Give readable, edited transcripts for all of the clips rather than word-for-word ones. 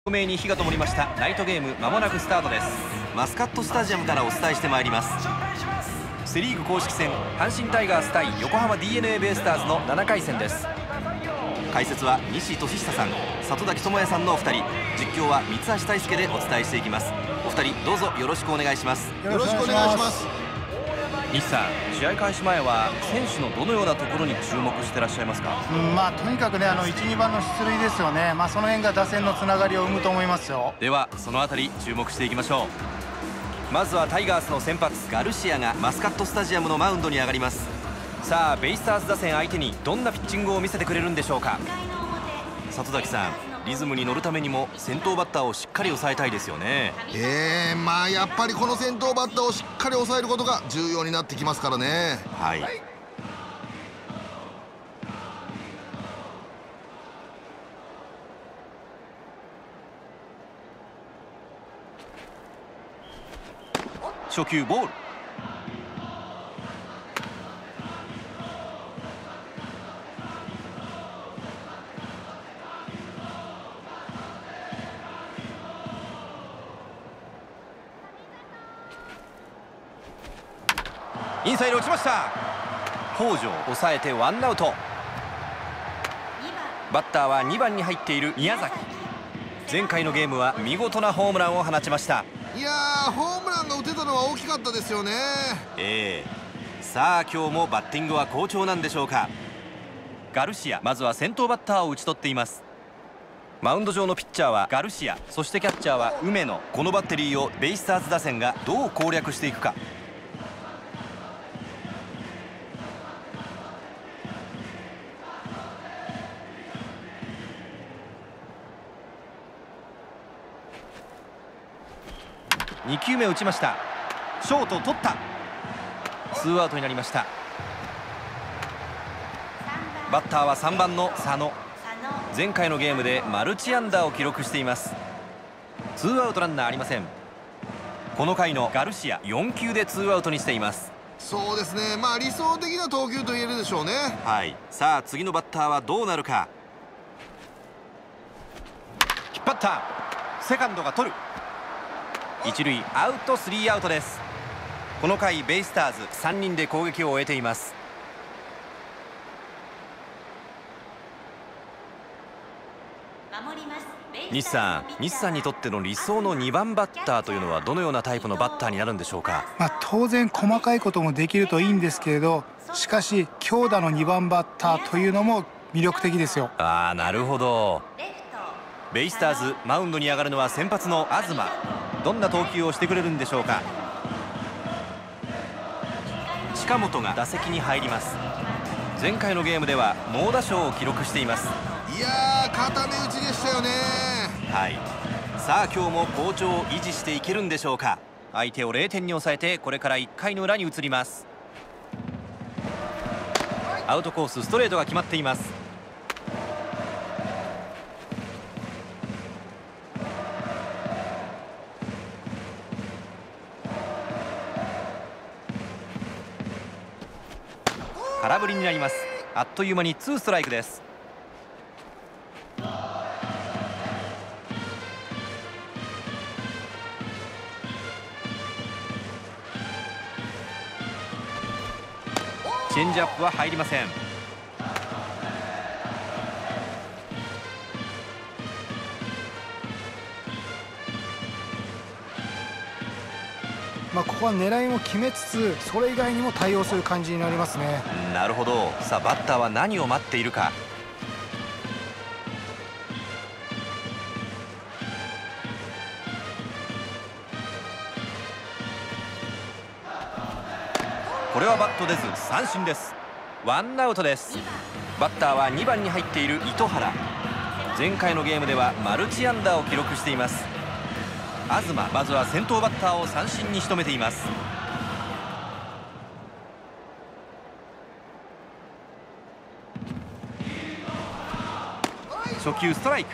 照明に火が灯りました。ナイトゲームまもなくスタートです。マスカットスタジアムからお伝えしてまいります。セ・リーグ公式戦、阪神タイガース対横浜 DeNA ベイスターズの7回戦です。解説は西俊久さん、里崎智也さんのお二人、実況は三橋大輔でお伝えしていきます。お二人どうぞよろしくお願いします。 よろしくお願いします。 西さん、試合開始前は選手のどのようなところに注目してらっしゃいますか？ とにかくね、1、2番の出塁ですよね。その辺が打線のつながりを生むと思いますよ。 ではそのあたり注目していきましょう。まずはタイガースの先発ガルシアがマスカットスタジアムのマウンドに上がります。さあベイスターズ打線相手にどんなピッチングを見せてくれるんでしょうか。里崎さん、リズムに乗るためにも先頭バッターをしっかり抑えたいですよね。 やっぱりこの先頭バッターをしっかり抑えることが重要になってきますからね。 はい、初球ボール。インサイド落ちました。北條抑えてワンアウト。バッターは2番に入っている宮崎。前回のゲームは見事なホームランを放ちました。 いやー、ホームランが打てたのは大きかったですよね。 さあ今日もバッティングは好調なんでしょうか。ガルシア、まずは先頭バッターを打ち取っています。マウンド上のピッチャーはガルシア、そしてキャッチャーは梅野。このバッテリーをベイスターズ打線がどう攻略していくか。2球目打ちました。ショート取った。ツーアウトになりました。バッターは3番の佐野。前回のゲームでマルチ安打を記録しています。ツーアウトランナーありません。この回のガルシア、4球でツーアウトにしています。 そうですね、理想的な投球と言えるでしょうね。 はい、さあ次のバッターはどうなるか。引っ張った。セカンドが取る。一塁アウト、スリーアウトです。この回ベイスターズ3人で攻撃を終えています。西さんにとっての理想の2番バッターというのはどのようなタイプのバッターになるんでしょうか。 当然細かいこともできるといいんですけれど、しかし強打の2番バッターというのも魅力的ですよ。 なるほど。ベイスターズマウンドに上がるのは先発の東。どんな投球をしてくれるんでしょうか。近本が打席に入ります。前回のゲームでは猛打賞を記録しています。 いやー、固め打ちでしたよね。 はい、さあ今日も好調を維持していけるんでしょうか。相手を0点に抑えてこれから1回の裏に移ります。アウトコース、ストレートが決まっています。空振りになります。あっという間に2ストライクです。チェンジアップは入りません。 ここは狙いも決めつつ、それ以外にも対応する感じになりますね。 なるほど。さあバッターは何を待っているか。これはバット出ず三振です。ワンアウトです。バッターは2番に入っている糸原。前回のゲームではマルチ安打を記録しています。東、まずは先頭バッターを三振に仕留めています。初球ストライク。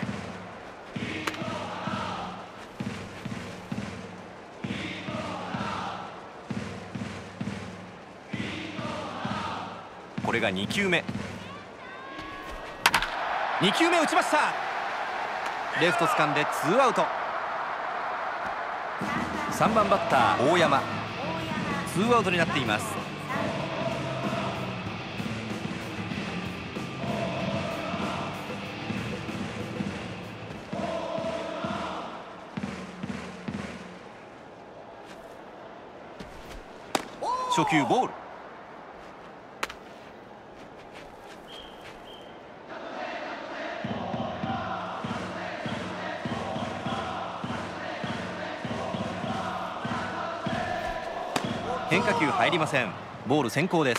これが2球目。2球目打ちました。 レフト掴んでツーアウト。3番バッター大山、ツーアウトになっています。初球ボール。変化球入りません。ボール先行です。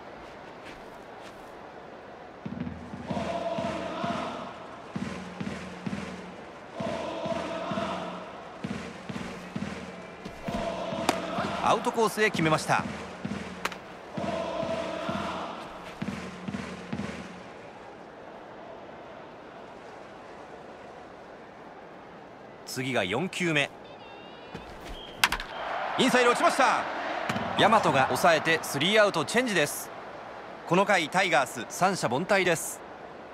アウトコースへ決めました。次が4球目。インサイド落ちました。大和が抑えてスリーアウトチェンジです。この回タイガース三者凡退です。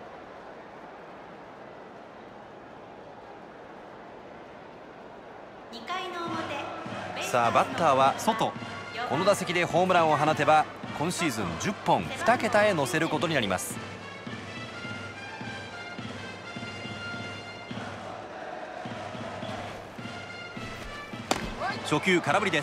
さあバッターは外。この打席でホームランを放てば今シーズン10本2桁へ乗せることになります。初球空振りです。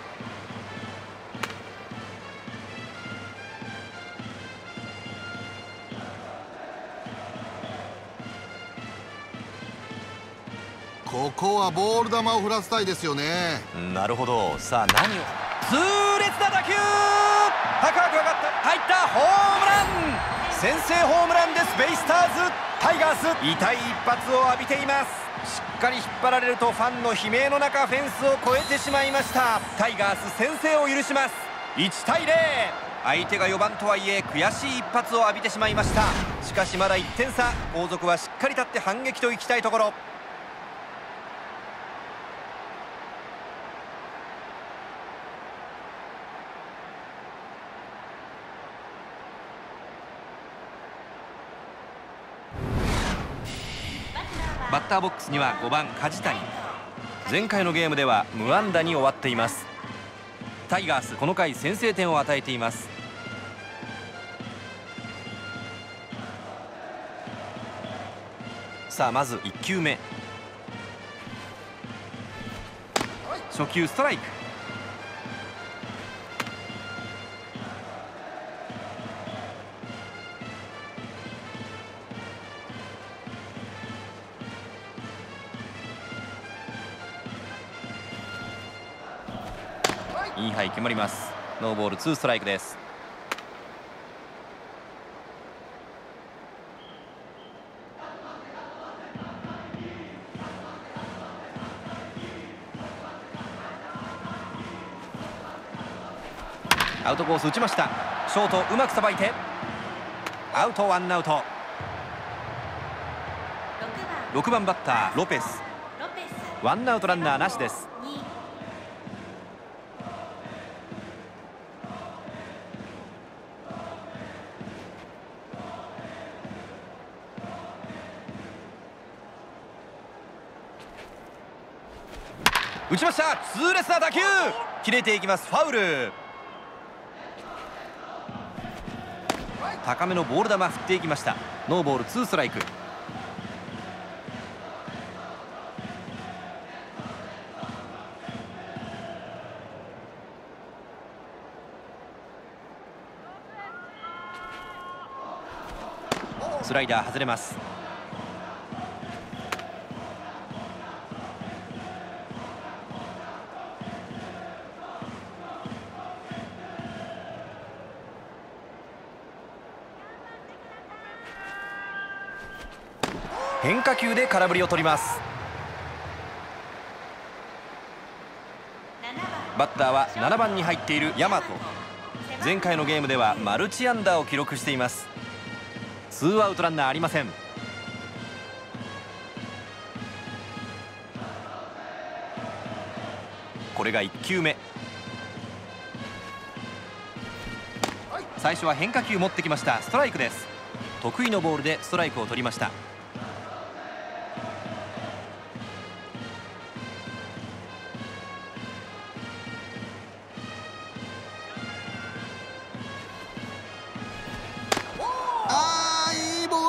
ここはボール球を振らせたいですよね。 なるほど。さあ何を、痛烈な打球、高く上がった、入った、ホームラン、先制ホームランです。ベイスターズ、タイガース痛い一発を浴びています。しっかり引っ張られるとファンの悲鳴の中フェンスを越えてしまいました。タイガース先制を許します。1対0。相手が4番とはいえ悔しい一発を浴びてしまいました。しかしまだ1点差。後続はしっかり立って反撃といきたいところ。バッターボックスには5番梶谷。前回のゲームでは無安打に終わっています。タイガースこの回先制点を与えています。さあまず1球目。初球ストライク。インハイ決まります。ノーボールツーストライクです。アウトコース打ちました。ショートうまくさばいてアウト、ワンアウト。6番バッターロペス、ワンアウトランナーなしです。打ちました。痛烈な打球、切れていきます。ファウル。高めのボール球振っていきました。ノーボールツーストライク。スライダー外れます。変化球で空振りを取ります。バッターは7番に入っている大和。前回のゲームではマルチ安打を記録しています。ツーアウトランナーありません。これが1球目。最初は変化球持ってきました。ストライクです。得意のボールでストライクを取りました。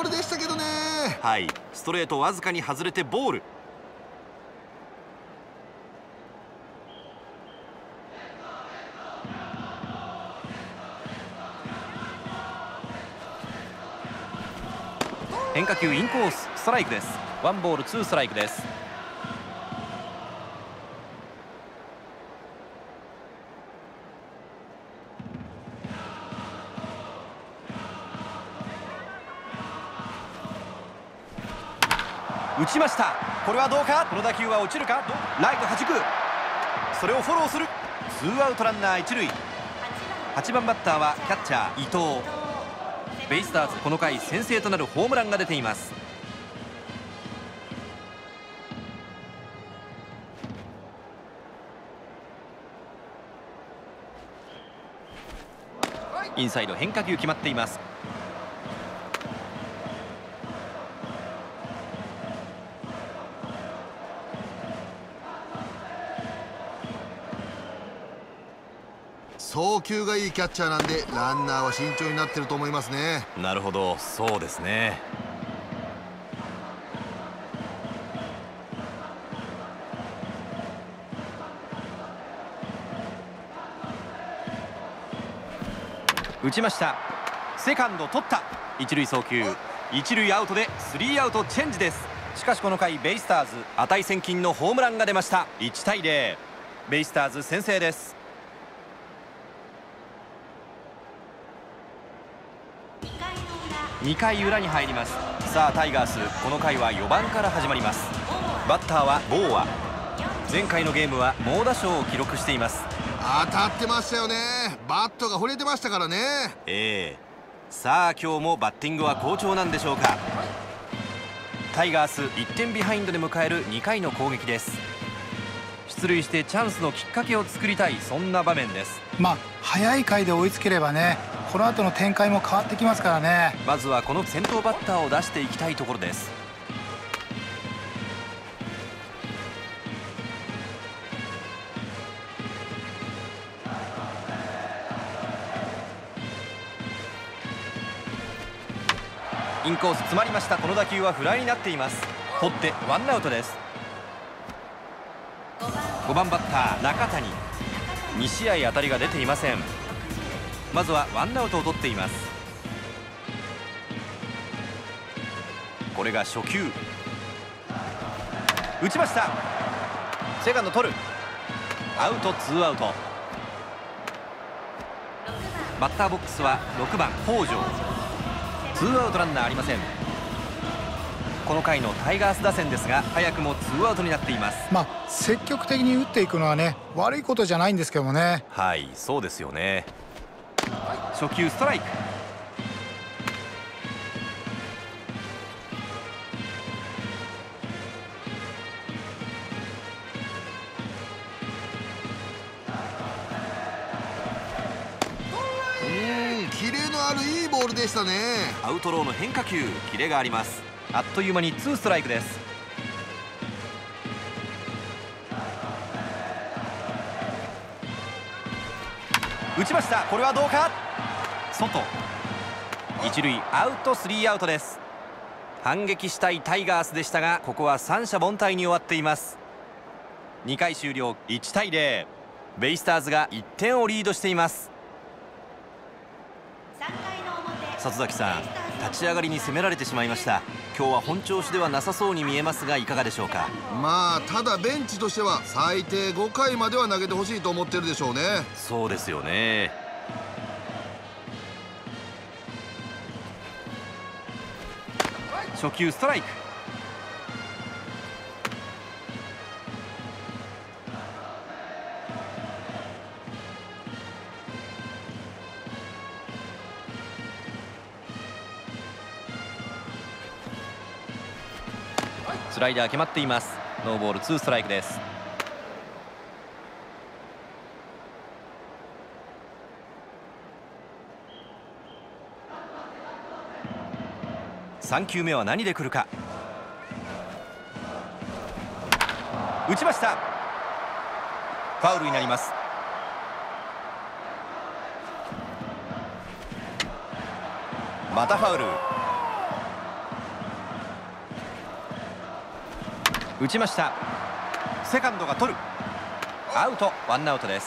ルでしたけどね。 はい、ストレートわずかに外れてボール。変化球インコース、ストライクです。ワンボールツーストライクです。打ちました。これはどうか。この打球は落ちるか。ライト弾く。それをフォローする。ツーアウトランナー一塁。8番バッターはキャッチャー伊藤。ベイスターズこの回先制となるホームランが出ています。インサイド変化球決まっています。 送球がいいキャッチャーなんでランナーは慎重になってると思いますね。 なるほど、そうですね。打ちました。セカンド取った。一塁送球、一塁アウトでスリーアウトチェンジです。しかしこの回ベイスターズ値千金のホームランが出ました。1対0、ベイスターズ先制です。2回裏に入ります。さあタイガースこの回は4番から始まります。バッターはボーア。前回のゲームは猛打賞を記録しています。 当たってましたよね。バットが触れてましたからね。 さあ今日もバッティングは好調なんでしょうか。タイガース1点ビハインドで迎える2回の攻撃です。出塁してチャンスのきっかけを作りたい、そんな場面です。 早い回で追いつければね、この後の展開も変わってきますからね。 まずはこの先頭バッターを出していきたいところです。インコース詰まりました。この打球はフライになっています。取ってワンアウトです。5番バッター中谷、2試合当たりが出ていません。まずはワンアウトを取っています。これが初球。打ちました。セカンド取る。アウトツーアウト。バッターボックスは6番北條。ツーアウトランナーありません。この回のタイガース打線ですが早くもツーアウトになっています。 積極的に打っていくのはね、悪いことじゃないんですけどもね。 はい、そうですよね。初球ストライク。 キレのあるいいボールでしたね。 アウトローの変化球、キレがあります。あっという間にツーストライクです。打ちました。これはどうか。外。一塁アウト、スリーアウトです。反撃したいタイガースでしたがここは三者凡退に終わっています。2回終了、1対0、ベイスターズが1点をリードしています。里崎さん、立ち上がりに攻められてしまいました。今日は本調子ではなさそうに見えますがいかがでしょうか。 ただベンチとしては最低5回までは投げてほしいと思ってるでしょうね。 そうですよね。初球ストライク。スライダー決まっています。ノーボールツーストライクです。3球目は何で来るか。打ちました。ファウルになります。またファウル。 打ちました。セカンドが取る。アウト。ワンアウトです。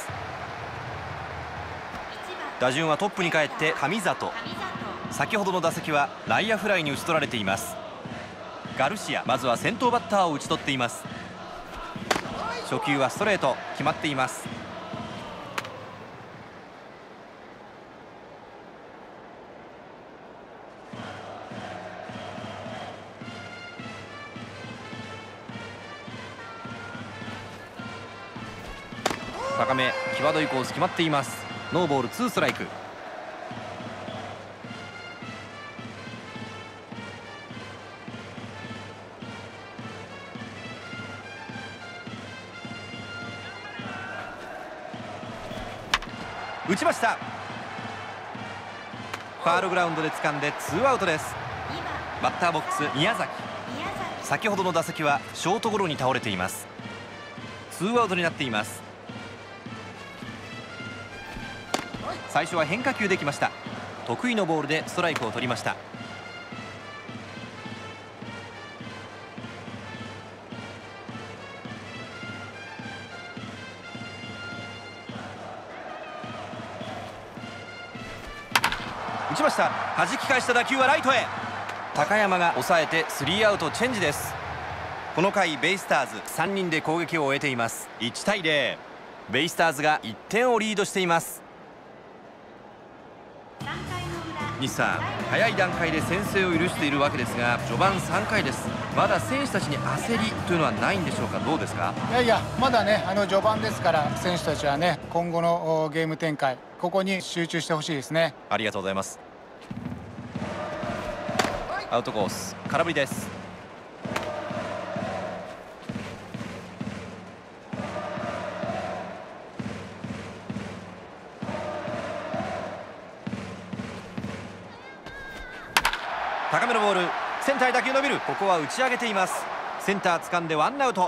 打順はトップに帰って神里。先ほどの打席は内野フライに打ち取られています。ガルシア、まずは先頭バッターを打ち取っています。初球はストレート、決まっています。高め、際どいコース決まっています。ノーボール2ストライク。打ちました。ファールグラウンドで掴んで2アウトです。バッターボックス宮崎。先ほどの打席はショートゴロに倒れています。2アウトになっています。最初は変化球できました。得意のボールでストライクを取りました。打ちました。弾き返した打球はライトへ。高山が抑えて3アウトチェンジです。この回ベイスターズ3人で攻撃を終えています。1対0。ベイスターズが1点をリードしています。西さん、早い段階で先制を許しているわけですが、序盤3回です。まだ選手たちに焦りというのはないんでしょうか。どうですか。 いやまだね、序盤ですから、選手たちはね、今後のゲーム展開、ここに集中してほしいですね。 ありがとうございます。アウトコース、空振りです。高めのボール、センターへ打球伸びる。ここは打ち上げています。センター掴んでワンアウト。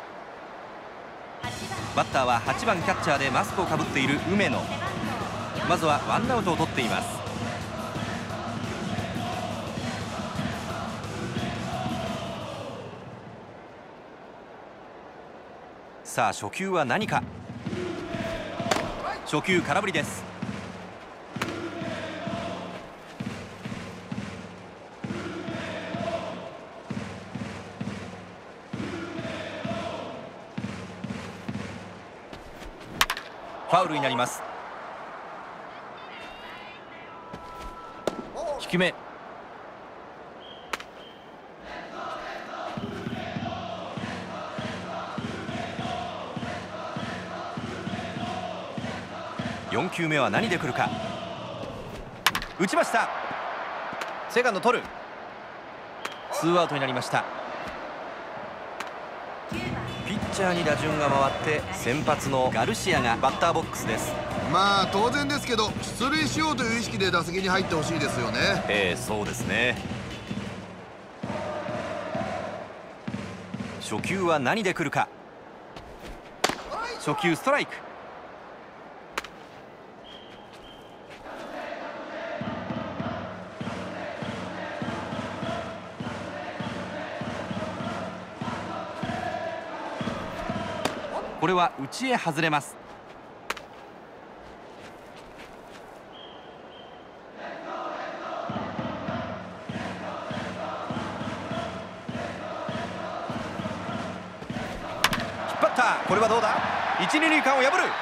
バッターは8番キャッチャーでマスクをかぶっている梅野。まずはワンアウトを取っています。さあ初球は何か。初球空振りです。ファウルになります。低め。4球目は何で来るか。打ちました。セカンド取る。2アウトになりました。ピッチャーに打順が回って先発のガルシアがバッターボックスです。 まあ当然ですけど、出塁しようという意識で打席に入ってほしいですよね。 そうですね。初球は何で来るか。初球ストライク。これは内へ外れます。引っ張った。これはどうだ。一二塁間を破る。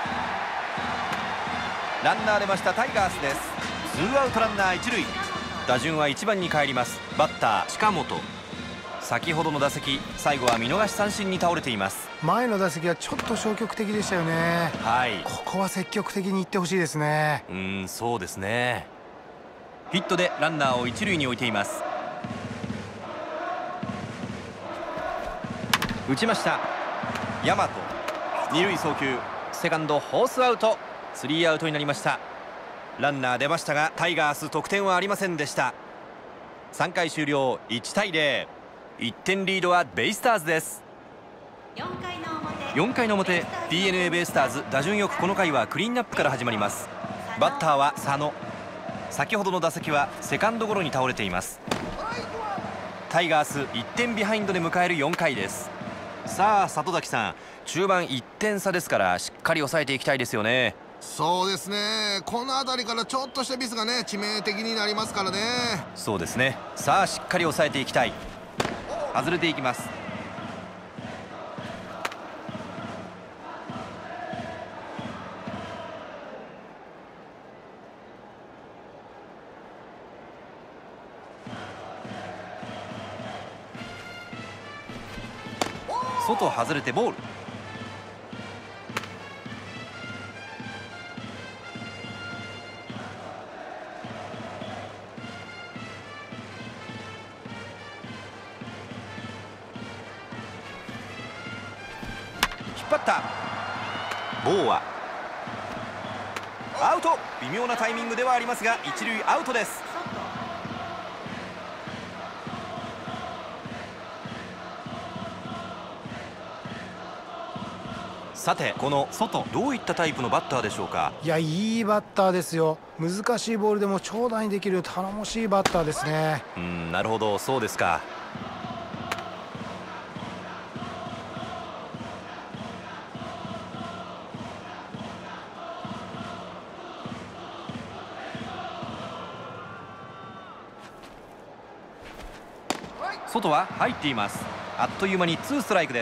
ランナー出ました。タイガースです。2アウトランナー一塁。打順は1番に帰ります。バッター近本。先ほどの打席、最後は見逃し三振に倒れています。 前の打席はちょっと消極的でしたよね。 はい、 ここは積極的にいってほしいですね。 そうですね。ヒットでランナーを一塁に置いています。打ちました。大和、二塁送球。セカンドホースアウト。3アウトになりました。ランナー出ましたがタイガース得点はありませんでした。3回終了。1対0。1点リードはベイスターズです。4回の表 DNA ベイスターズ、打順よくこの回はクリーンナップから始まります。バッターは佐野。先ほどの打席はセカンドゴロに倒れています。タイガース1点ビハインドで迎える4回です。 さあ里崎さん、中盤1点差ですからしっかり抑えていきたいですよね。 そうですね、この辺りからちょっとしたミスがね致命的になりますからね。 そうですね。さあしっかり抑えていきたい。外れていきます。外外れてボール。引っ張った。ボーはアウト。微妙なタイミングではありますが一塁アウトです。さてこの外、どういったタイプのバッターでしょうか。 いや、いいバッターですよ。難しいボールでも長打にできる頼もしいバッターですね。 なるほど、そうですか。外は入っています。あっという間に2ストライクです。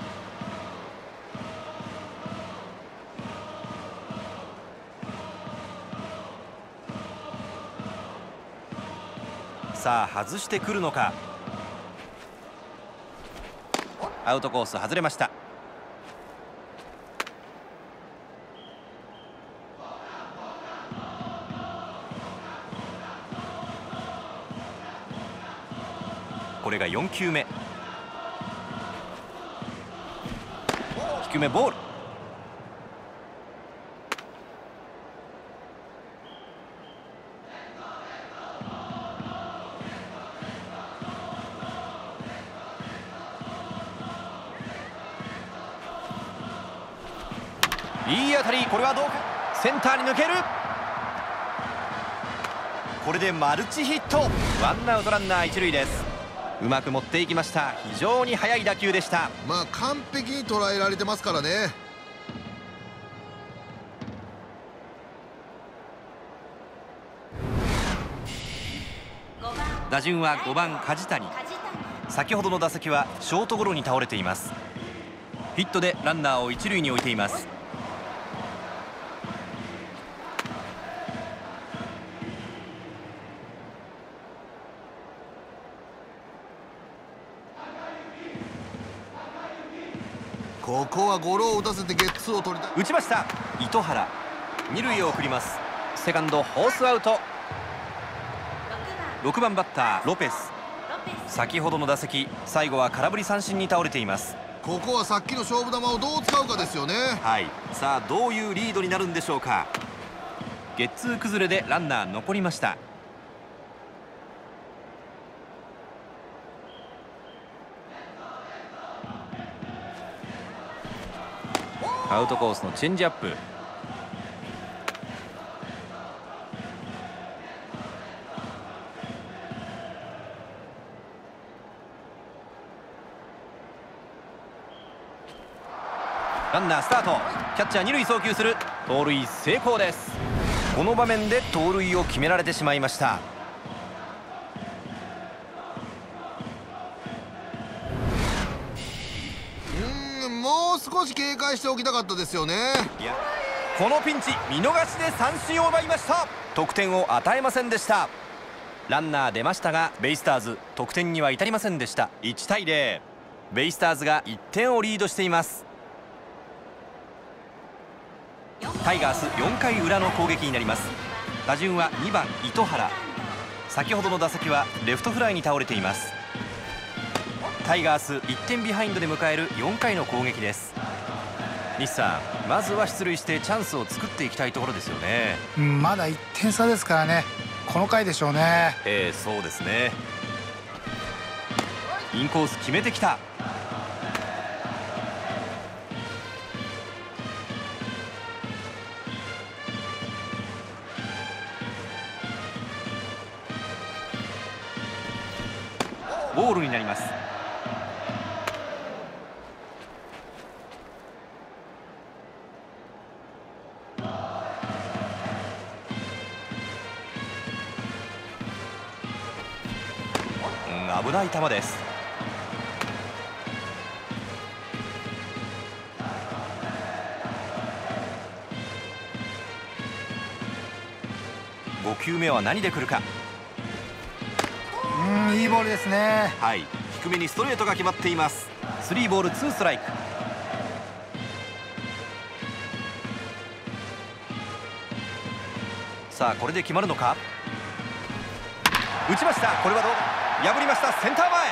さあ外してくるのか。アウトコース外れました。これが4球目。低めボール。いい当たり。これはどうか。センターに抜ける。これでマルチヒット。ワンアウトランナー一塁です。うまく持っていきました。非常に速い打球でした。 まあ完璧に捉えられてますからね。 打順は5番梶谷。先ほどの打席はショートゴロに倒れています。ヒットでランナーを一塁に置いています。 ここはゴロを打たせてゲッツーを取りたい。 打ちました。糸原、二塁へ送ります。セカンドホースアウト。6番バッターロペス。先ほどの打席、最後は空振り三振に倒れています。 ここはさっきの勝負球をどう使うかですよね。 はい、さあどういうリードになるんでしょうか。ゲッツー崩れでランナー残りました。アウトコースのチェンジアップ。ランナースタート。キャッチャー二塁送球する。盗塁成功です。この場面で盗塁を決められてしまいました。 もう少し警戒しておきたかったですよね。 いや、このピンチ見逃しで三振を奪いました。得点を与えませんでした。ランナー出ましたがベイスターズ得点には至りませんでした。1対0、ベイスターズが1点をリードしています。タイガース4回裏の攻撃になります。打順は2番糸原。先ほどの打席はレフトフライに倒れています。タイガース1点ビハインドで迎える4回の攻撃です。西さん、まずは出塁してチャンスを作っていきたいところですよね。 まだ1点差ですからね。この回でしょうね。 そうですね。インコース決めてきた。ボールになります。 危ない球です。5球目は何で来るか。 いいボールですね。 はい、低めにストレートが決まっています。3ボール2ストライク。さあこれで決まるのか。打ちました。これはどうだ。破りました。センター前。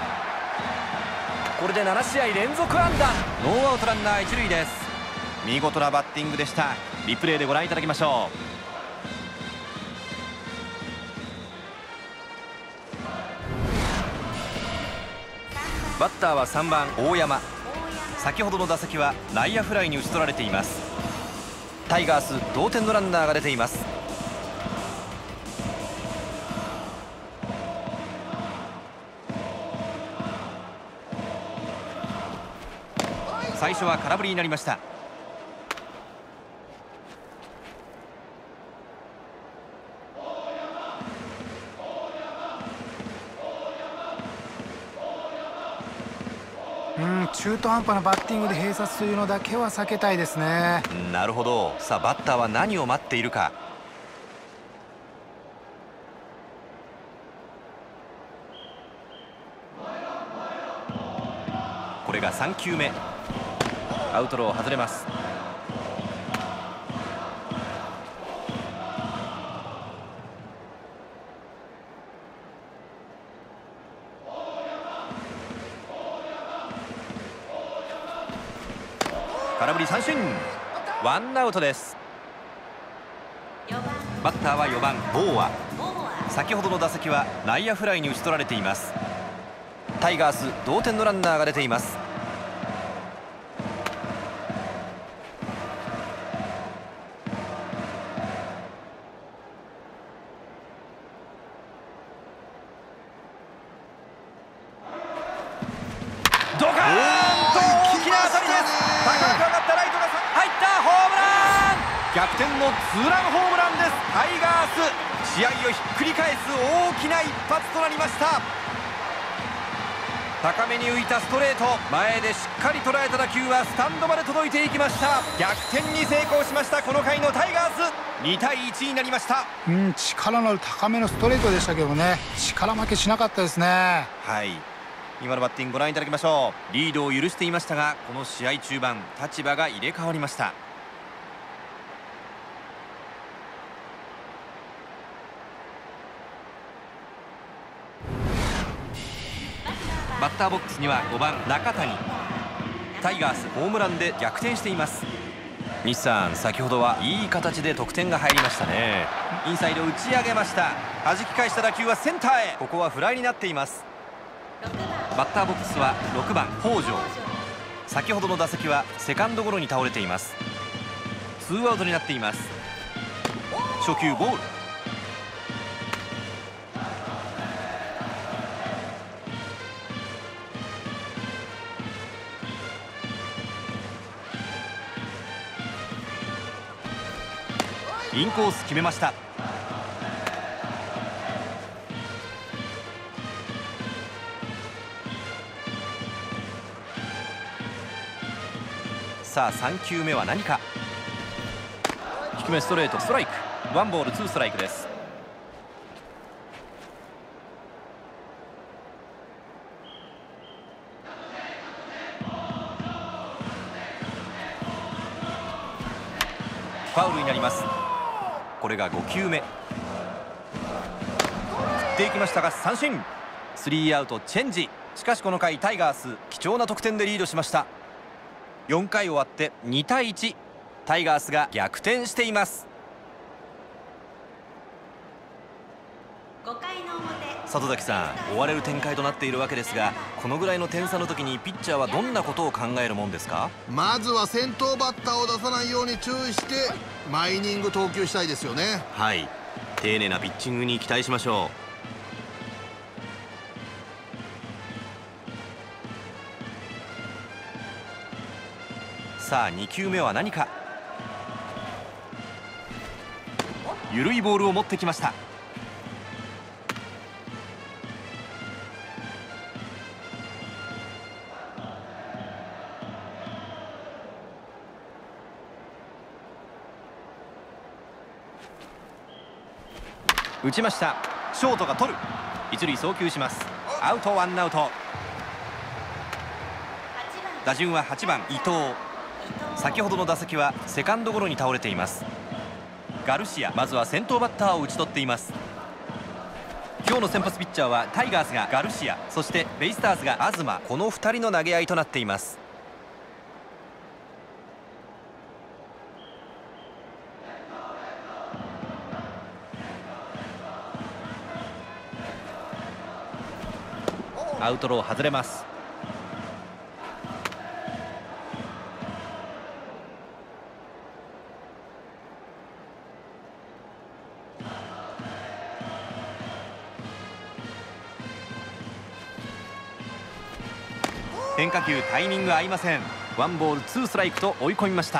これで7試合連続安打。ノーアウトランナー1塁です。見事なバッティングでした。リプレイでご覧いただきましょう。バッターは3番大山。先ほどの打席は内野フライに打ち取られています。タイガース同点のランナーが出ています。最初は空振りになりました。 中途半端なバッティングで併殺というのだけは避けたいですね。 なるほど。さあバッターは何を待っているか。これが3球目。アウトロー外れます。空振り三振。ワンアウトです。バッターは4番ボーア。先ほどの打席は内野フライに打ち取られています。タイガース同点のランナーが出ています。ドカーンと大きな当たりです。高く上がったライトが入ったホームラン。逆転のツーランホームランです。タイガース試合をひっくり返す大きな一発となりました。高めに浮いたストレート、前でしっかり捉えた打球はスタンドまで届いていきました。逆転に成功しました。この回のタイガース2対1になりました。 力のある高めのストレートでしたけどね、力負けしなかったですね。 はい、今のバッティングご覧いただきましょう。リードを許していましたが、この試合中盤立場が入れ替わりました。バッターボックスには5番中谷。タイガースホームランで逆転しています。西さん、先ほどはいい形で得点が入りましたね。インサイド打ち上げました。弾き返した打球はセンターへ。ここはフライになっています。バッターボックスは6番北条。先ほどの打席はセカンドゴロに倒れています。ツーアウトになっています。初球ボール。インコース決めました。さあ3球目は何か。低めストレートストライク。ワンボールツーストライクです。ファウルになります。これが5球目。振っていきましたが三振。スリーアウトチェンジ。しかしこの回タイガース貴重な得点でリードしました。4回終わって2対1、タイガースが逆転しています。里崎さん、追われる展開となっているわけですが、このぐらいの点差の時にピッチャーはどんなことを考えるもんですか？ まずは先頭バッターを出さないように注意して毎イニング投球したいですよね。 はい、丁寧なピッチングに期待しましょう。さあ2球目は何か。緩いボールを持ってきました。 打ちました。ショートが取る。一塁送球します。アウト、ワンアウト。打順は8番伊藤。先ほどの打席はセカンドゴロに倒れています。ガルシア、まずは先頭バッターを打ち取っています。今日の先発ピッチャーはタイガースがガルシア、そしてベイスターズが東、この2人の投げ合いとなっています。アウトロー外れます。変化球、タイミング合いません。ワンボールツーストライクと追い込みました。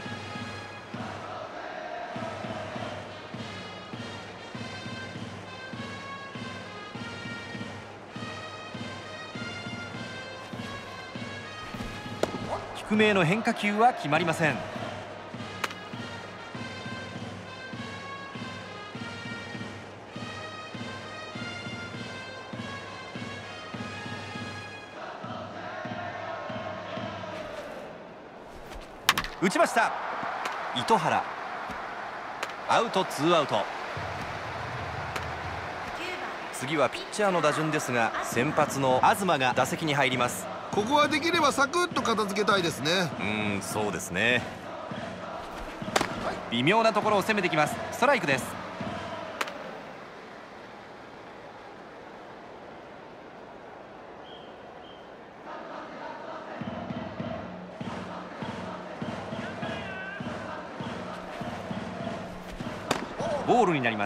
低めへの変化球は決まりません。打ちました。糸原、アウト、ツーアウト。次はピッチャーの打順ですが、先発の東が打席に入ります。 ここはできればサクッと片付けたいですね。 そうですね。微妙なところを攻めてきます。ストライクです。ボールになります。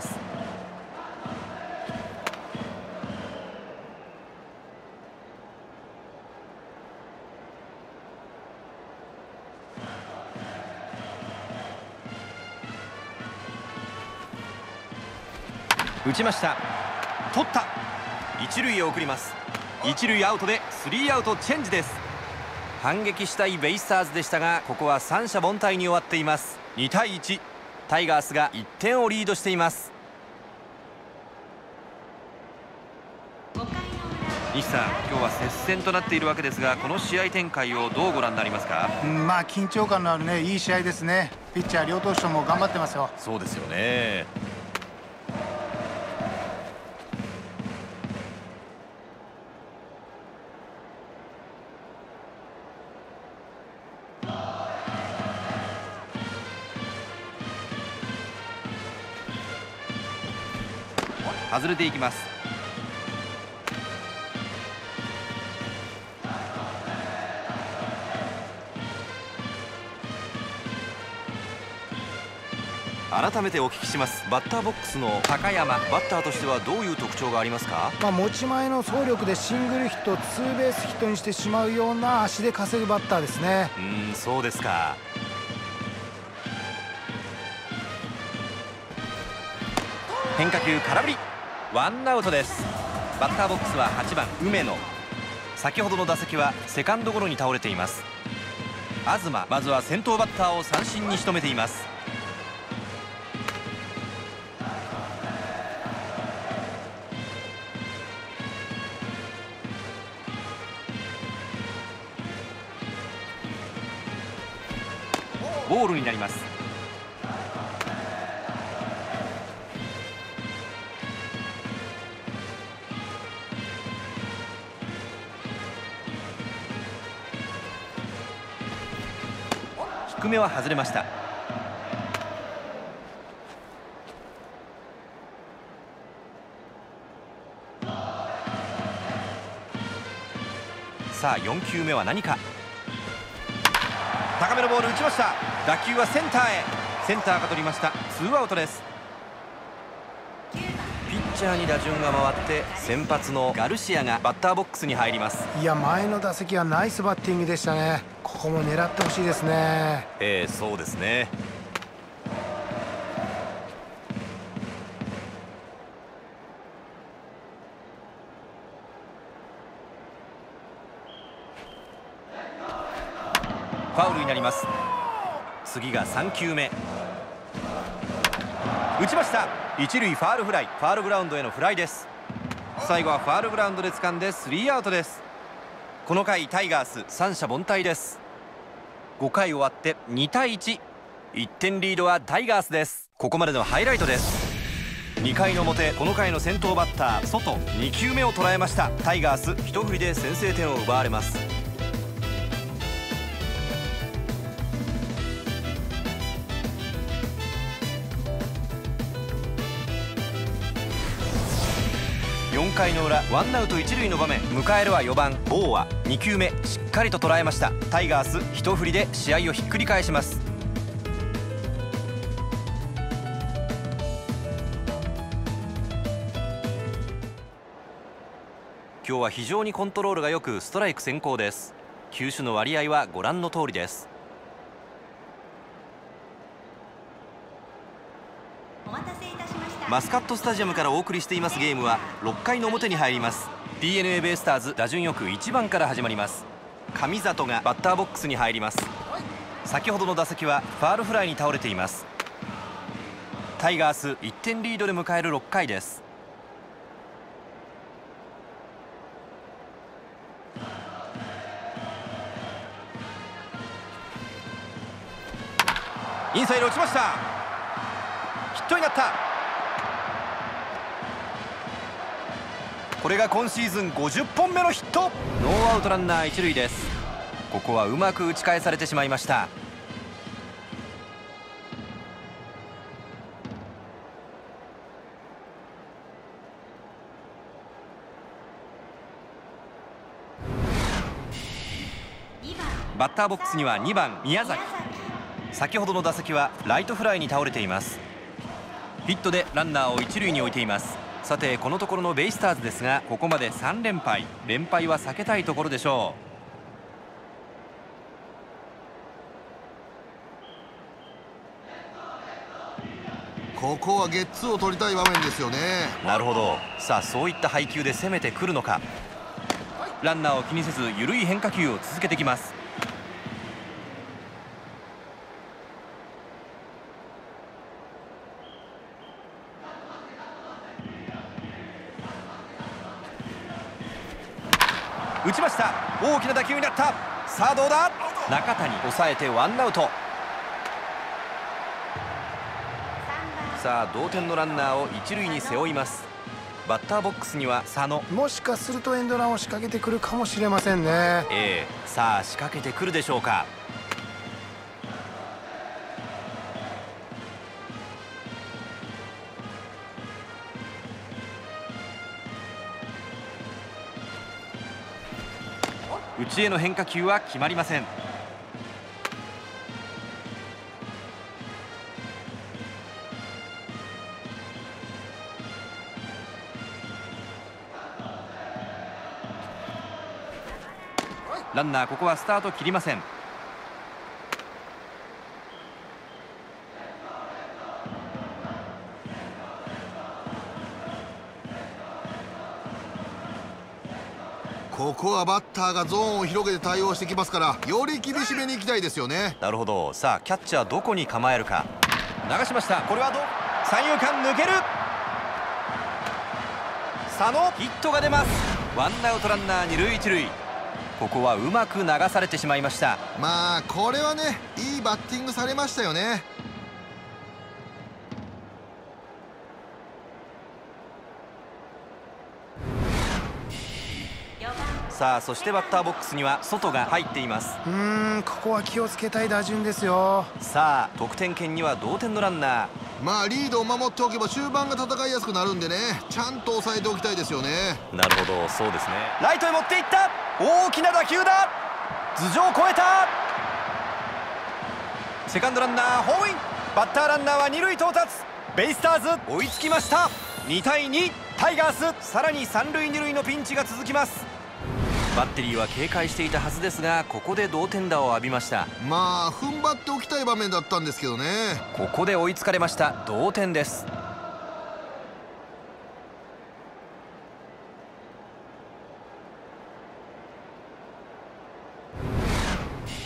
打ちました。取った。一塁へ送ります。一塁アウトでスリーアウトチェンジです。反撃したいベイスターズでしたが、ここは三者凡退に終わっています。2対1、タイガースが1点をリードしています。西さん、今日は接戦となっているわけですが、この試合展開をどうご覧になりますか？ 緊張感のあるね、いい試合ですね。ピッチャー両投手とも頑張ってますよ。 そうですよね。外れていきます。改めてお聞きします。バッターボックスの高山、バッターとしてはどういう特徴がありますか？ 持ち前の走力でシングルヒット、ツーベースヒットにしてしまうような足で稼ぐバッターですね。 そうですか。変化球、空振り。ワンアウトです。バッターボックスは8番梅野。先ほどの打席はセカンドゴロに倒れています。東、まずは先頭バッターを三振に仕留めています。ボールになります。低めは外れました。さあ4球目は何か。高めのボール打ちました。打球はセンターへ。センターが取りました。ツーアウトです。ピッチャーに打順が回って、先発のガルシアがバッターボックスに入ります。 前の打席はナイスバッティングでしたね。ここも狙ってほしいですね。 そうですね。ファウルになります。次が3球目。 打ちました。一塁ファールフライ、ファールグラウンドへのフライです。最後はファールグラウンドで掴んで3アウトです。この回タイガース三者凡退です。5回終わって2対1、1点リードはタイガースです。ここまでのハイライトです。2回の表、この回の先頭バッター外2球目を捉えました。タイガース一振りで先制点を奪われます。4回の裏、ワンアウト1塁の場面、迎えるは4番大和。2球目しっかりと捉えました。タイガース一振りで試合をひっくり返します。今日は非常にコントロールが良くストライク先行です。球種の割合はご覧の通りです。マスカットスタジアムからお送りしていますゲームは6回の表に入ります。 DNA ベイスターズ打順よく1番から始まります。上里がバッターボックスに入ります。先ほどの打席はファールフライに倒れています。タイガース1点リードで迎える6回です。インサイド打ちました。ヒットになった。これが今シーズン50本目のヒット。ノーアウトランナー1塁です。ここはうまく打ち返されてしまいました。バッターボックスには2番宮崎。先ほどの打席はライトフライに倒れています。ヒットでランナーを1塁に置いています。さてこのところのベイスターズですが、ここまで3連敗、連敗は避けたいところでしょう。ここはゲッツーを取りたい場面ですよね。 なるほど。さあそういった配球で攻めてくるのか。ランナーを気にせず緩い変化球を続けてきます。打ちました。大きな打球になった。さあどうだ。中谷抑えてワンアウト。さあ同点のランナーを一塁に背負います。バッターボックスには佐野。 もしかするとエンドランを仕掛けてくるかもしれませんね。 さあ仕掛けてくるでしょうか。内への変化球は決まりません。ランナーここはスタート切りません。 ここはバッターがゾーンを広げて対応してきますから、より厳しめに行きたいですよね。 なるほど。さあキャッチャーどこに構えるか。流しました。これは三遊間抜ける。佐野ヒットが出ます。ワンアウトランナー二塁一塁。ここはうまく流されてしまいました。 まあこれはね、いいバッティングされましたよね。 さあそしてバッターボックスには外が入っています。 ここは気をつけたい打順ですよ。 さあ得点圏には同点のランナー。 まあリードを守っておけば終盤が戦いやすくなるんでね、ちゃんと抑えておきたいですよね。 なるほど、そうですね。ライトへ持っていった。大きな打球だ。頭上を越えた。セカンドランナーホームイン。バッターランナーは二塁到達。ベイスターズ追いつきました。2対2。タイガースさらに三塁二塁のピンチが続きます。バッテリーは警戒していたはずですが、ここで同点打を浴びました。 まあ踏ん張っておきたい場面だったんですけどね。 ここで追いつかれました。同点です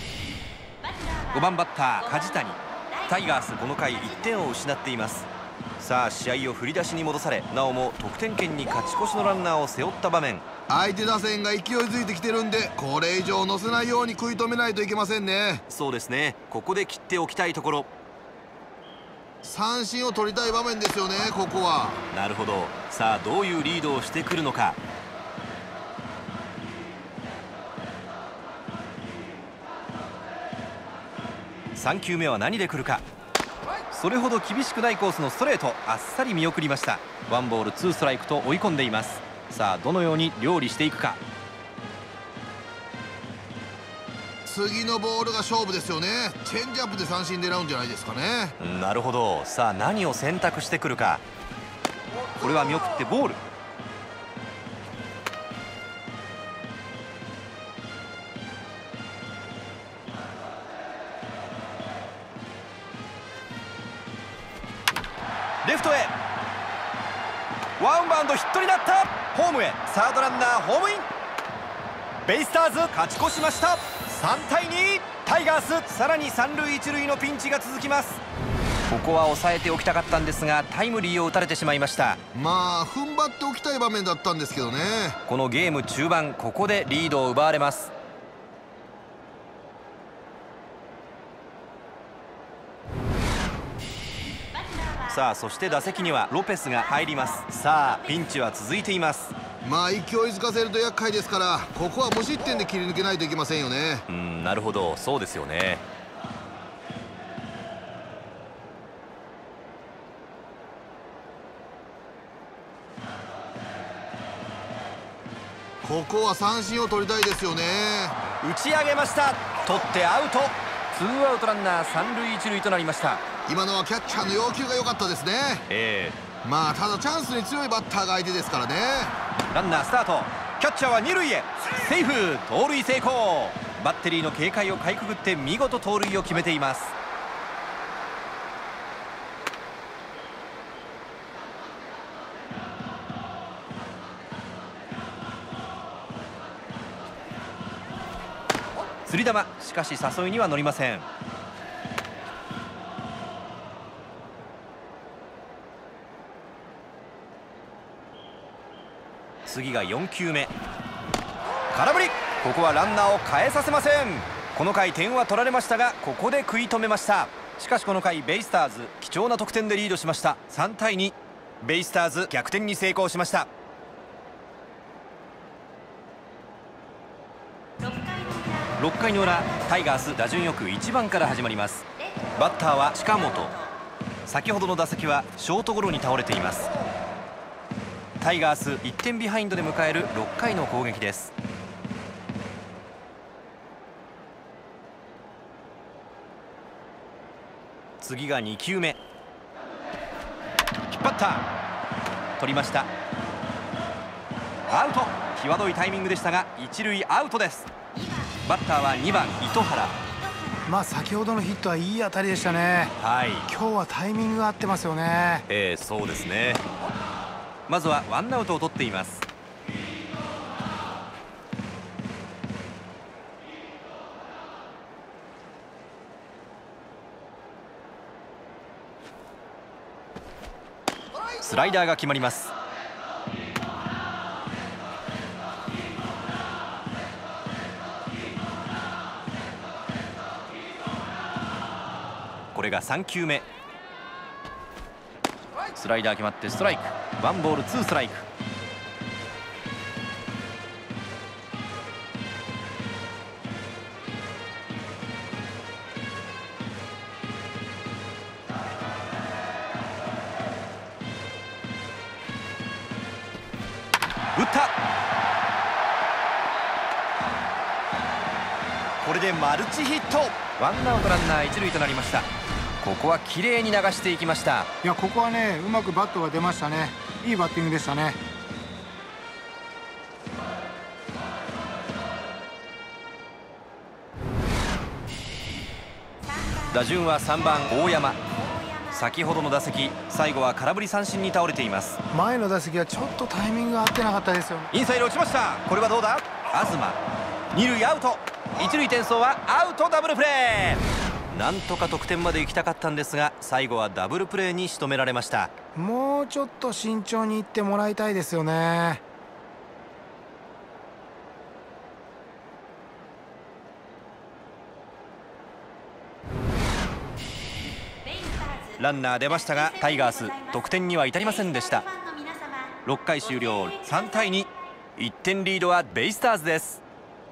。5番バッター梶谷。タイガースこの回1点を失っています。 さあ試合を振り出しに戻され、なおも得点圏に勝ち越しのランナーを背負った場面。 相手打線が勢いづいてきてるんで、これ以上乗せないように食い止めないといけませんね。 そうですね、ここで切っておきたいところ。 三振を取りたい場面ですよね、ここは。 なるほど。さあどういうリードをしてくるのか。3球目は何で来るか。それほど厳しくないコースのストレート、あっさり見送りました。ワンボールツーストライクと追い込んでいます。さあどのように料理していくか。 次のボールが勝負ですよね。チェンジアップで三振狙うんじゃないですかね。 なるほど。さあ何を選択してくるか。これは見送ってボール。レフトへワンバウンドヒットになった。ホームへサードランナーホームイン。ベイスターズ勝ち越しました。3対2。タイガースさらに三塁一塁のピンチが続きます。ここは抑えておきたかったんですが、タイムリーを打たれてしまいました。 まあ踏ん張っておきたい場面だったんですけどね。 このゲーム中盤、ここでリードを奪われます。さあそして打席にはロペスが入ります。さあピンチは続いています。 まあ勢いづかせると厄介ですから、ここは無失点で切り抜けないといけませんよね。 なるほど、そうですよね。 ここは三振を取りたいですよね。 打ち上げました。取ってアウト。ツーアウトランナー三塁一塁となりました。 今のはキャッチャーの要求が良かったですね。まあただチャンスに強いバッターが相手ですからね。 ランナースタート。キャッチャーは二塁へ。セーフ。盗塁成功。バッテリーの警戒をかいくぐって見事盗塁を決めています。釣り球、しかし誘いには乗りません。次が4球目。空振り。ここはランナーを変えさせません。この回点は取られましたが、ここで食い止めました。しかしこの回ベイスターズ貴重な得点でリードしました。3対2。ベイスターズ逆転に成功しました。6回の裏、タイガース打順よく1番から始まります。バッターは近本。先ほどの打席はショートゴロに倒れています。タイガース1点ビハインドで迎える6回の攻撃です。次が2球目。引っ張った。取りました。アウト。際どいタイミングでしたが一塁アウトです。バッターは2番糸原。 まあ先ほどのヒットはいい当たりでしたね。今日はタイミングが合ってますよね。 そうですね。まずはワンアウトを取っています。スライダーが決まります。これが3球目。スライダー決まってストライク。ワンボールツーストライク。打った。これでマルチヒット。ワンアウトランナー一塁となりました。ここは綺麗に流していきました。 いやここはねうまくバットが出ましたね。いいバッティングでしたね。 打順は3番大山。先ほどの打席最後は空振り三振に倒れています。 前の打席はちょっとタイミングが合ってなかったですよ。 インサイド落ちました。これはどうだ。東二塁アウト。一塁転送はアウト。ダブルプレー。 なんとか得点まで行きたかったんですが、最後はダブルプレーに仕留められました。 もうちょっと慎重にいってもらいたいですよね。 ランナー出ましたが、タイガース得点には至りませんでした。6回終了、3対2、1点リードはベイスターズです。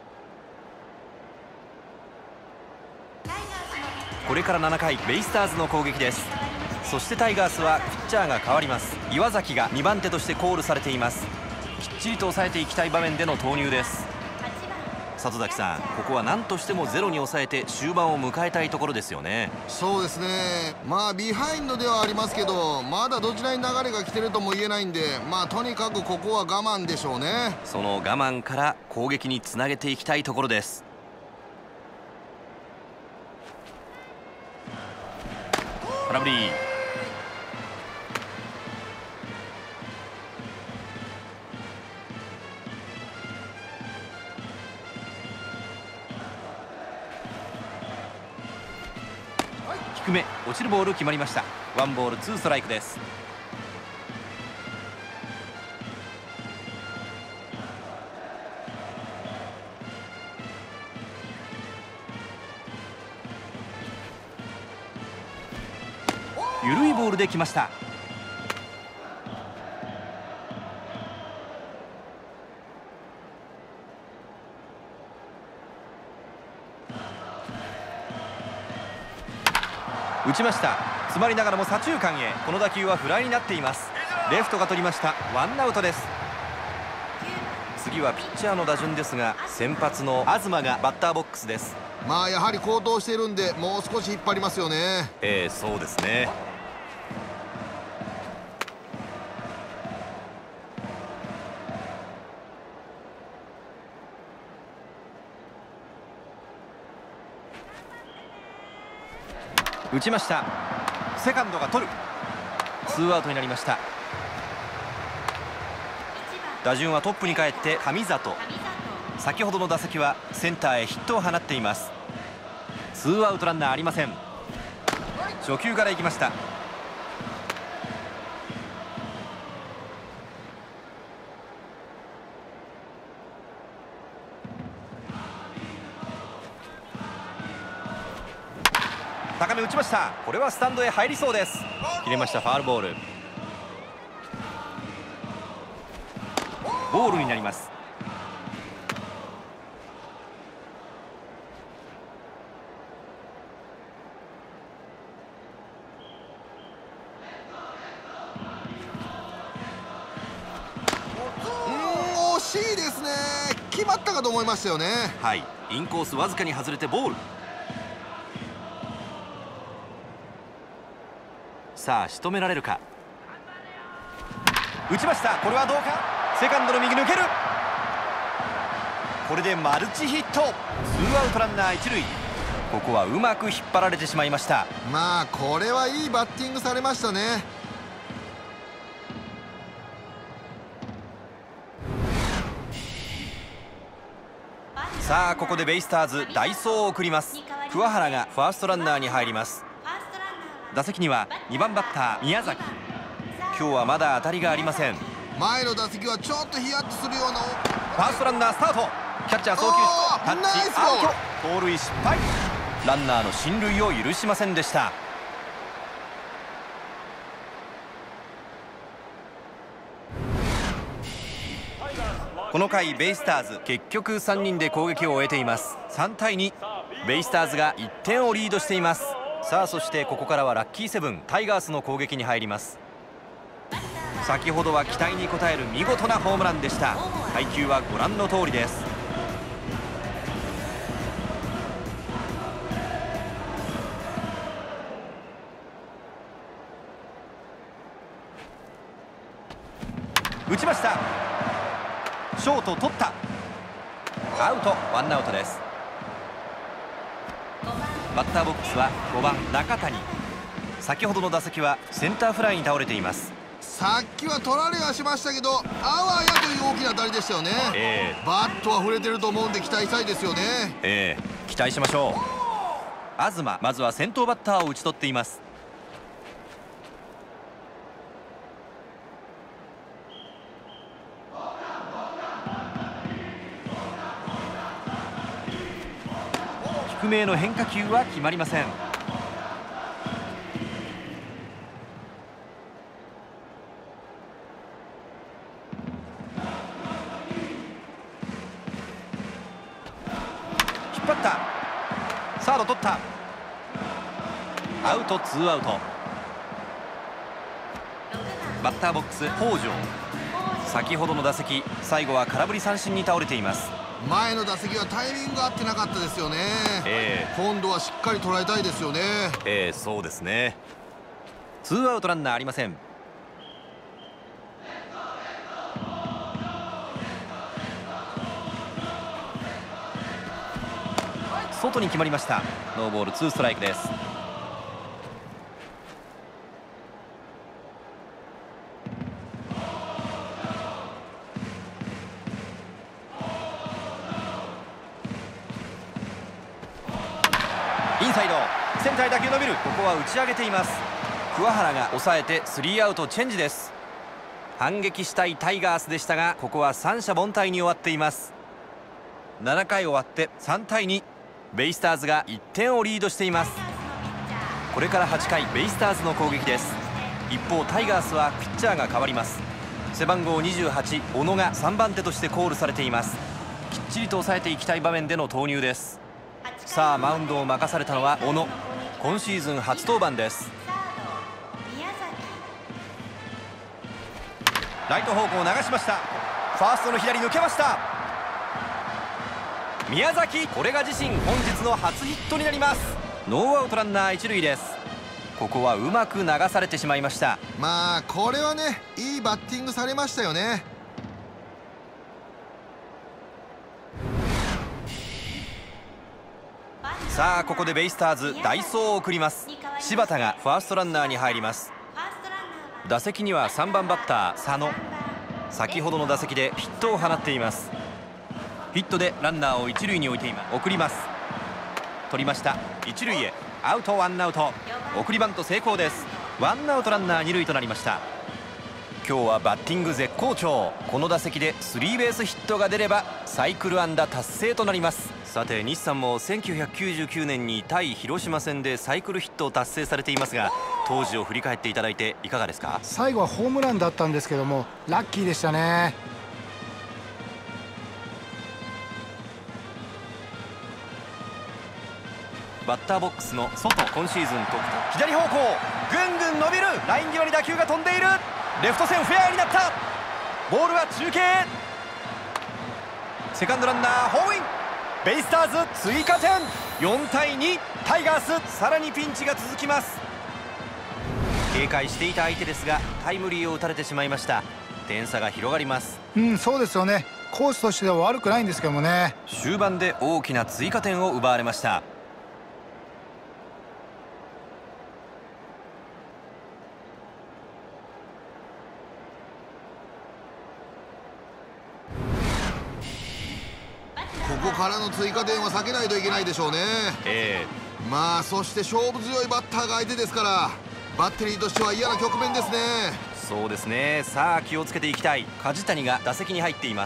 これから7回、ベイスターズの攻撃です。そしてタイガースはピッチャーが変わります。岩崎が2番手としてコールされています。きっちりと抑えていきたい場面での投入です。里崎さん、ここは何としてもゼロに抑えて終盤を迎えたいところですよね。 そうですね。ビハインドではありますけど、まだどちらに流れが来てるとも言えないんで、とにかくここは我慢でしょうね。 その我慢から攻撃につなげていきたいところです。空振り。低め、落ちるボール決まりました。ワンボールツーストライクです。緩いボールで来ました。打ちました。詰まりながらも左中間へ。この打球はフライになっています。レフトが取りました。ワンアウトです。次はピッチャーの打順ですが、先発の東がバッターボックスです。 やはり好投しているんで、もう少し引っ張りますよね。 そうですね。打ちました。セカンドが取る。ツーアウトになりました。打順はトップに帰って神里。先ほどの打席はセンターへヒットを放っています。ツーアウトランナーありません。初球から行きました。高め打ちました。これはスタンドへ入りそうです。切れました。ファウルボール。ボールになります。 惜しいですね。決まったかと思いましたよね。 はい、インコースわずかに外れてボール。さあ仕留められるか。打ちました。これはどうか。セカンドの右抜ける。これでマルチヒット。ツーアウトランナー一塁。ここはうまく引っ張られてしまいました。 これはいいバッティングされましたね。 さあここでベイスターズ代走を送ります。桑原がファーストランナーに入ります。打席には2番バッター宮崎。今日はまだ当たりがありません。 前の打席はちょっとヒヤッとするような。 ファーストランナースタート。キャッチャー送球タッチアウト。盗塁失敗。ランナーの進塁を許しませんでした。この回ベイスターズ結局3人で攻撃を終えています。3対2、ベイスターズが1点をリードしています。さあそしてここからはラッキーセブンタイガースの攻撃に入ります。先ほどは期待に応える見事なホームランでした。配球はご覧の通りです。打ちました。ショート取った。アウト。ワンアウトです。バッターボックスは5番中谷。先ほどの打席はセンターフライに倒れています。 さっきは取られはしましたけど、あわやという大きな当たりでしたよね。バットは触れてると思うんで期待したいですよね。 期待しましょう。 東、まずは先頭バッターを打ち取っています。低めへの変化球は決まりません。引っ張った。サード取った。アウト、ツーアウト。バッターボックス北條。先ほどの打席、最後は空振り三振に倒れています。 前の打席はタイミング合ってなかったですよね。今度はしっかり捉えたいですよね。 そうですね。ツーアウトランナーありません。外に決まりました。ノーボールツーストライクです。インサイド、センターへ打球伸びる。ここは打ち上げています。桑原が抑えてスリーアウトチェンジです。反撃したいタイガースでしたが、ここは三者凡退に終わっています。7回終わって3対2、ベイスターズが1点をリードしています。これから8回、ベイスターズの攻撃です。一方タイガースはピッチャーが変わります。背番号28、小野が3番手としてコールされています。きっちりと抑えていきたい場面での投入です。さあマウンドを任されたのは小野。今シーズン初登板です。ライト方向を流しました。ファーストの左抜けました。宮崎、これが自身本日の初ヒットになります。ノーアウトランナー一塁です。ここはうまく流されてしまいました。 まあこれはね、いいバッティングされましたよね。 さあここでベイスターズ代走を送ります。柴田がファーストランナーに入ります。打席には3番バッター佐野。先ほどの打席でヒットを放っています。ヒットでランナーを一塁に置いて送ります。取りました。一塁へアウト、ワンアウト。送りバント成功です。ワンアウトランナー二塁となりました。今日はバッティング絶好調。この打席でスリーベースヒットが出ればサイクル安打達成となります。さて日産も1999年に対広島戦でサイクルヒットを達成されていますが、当時を振り返っていただいていかがですか？ 最後はホームランだったんですけども、ラッキーでしたね。 バッターボックスの外、今シーズン得点、左方向ぐんぐん伸びる。ライン際に打球が飛んでいる。レフト線フェアになった。ボールは中継。セカンドランナーホームイン。ベイスターズ追加点。4対2、タイガースさらにピンチが続きます。警戒していた相手ですがタイムリーを打たれてしまいました。点差が広がります。 そうですよね。コースとしては悪くないんですけどもね。 終盤で大きな追加点を奪われました。 ここからの追加点は避けないといけないでしょうね。まあそして勝負強いバッターが相手ですから、バッテリーとしては嫌な局面ですね。 そうですね。さあ気をつけていきたい。梶谷が打席に入っています